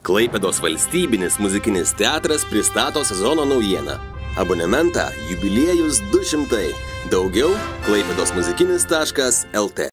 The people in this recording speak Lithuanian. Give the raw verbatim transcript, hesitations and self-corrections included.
Klaipėdos valstybinis muzikinis teatras pristato sezono naujieną. Abonementą jubiliejus du šimtai. Daugiau klaipėdos muzikinis taškas lt.